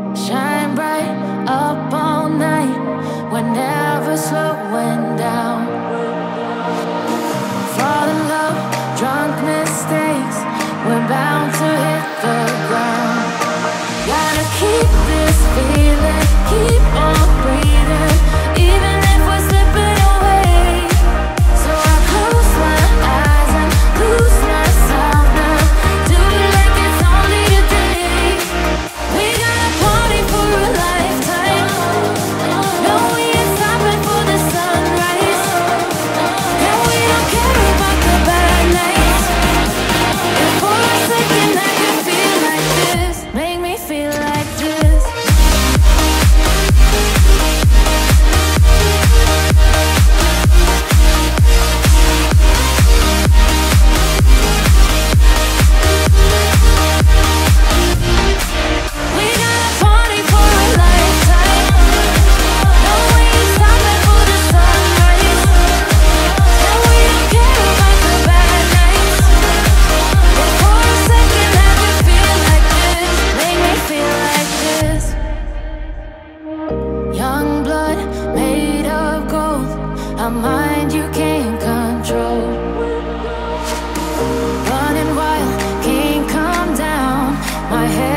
Shine bright up all night, we're never slowing down. Fall in love, drunk mistakes, we're bound to hit the ground. Gotta keep this feeling, keep on breathing, even if we're slipping away. So I close my eyes and lose myself now. Do it like it's only today. We got a party for a lifetime. No, we ain't stopping for the sunrise. And we don't care about the bad nights. And for a second I can feel like this. Make me feel like this. We got a party for a lifetime. No, we ain't stopping for the sunrise. And we don't care about the bad nights. And for a second I can feel like this. Make me feel like this. Young blood made of gold, a mind you can't control. Running wild, can't come down. My head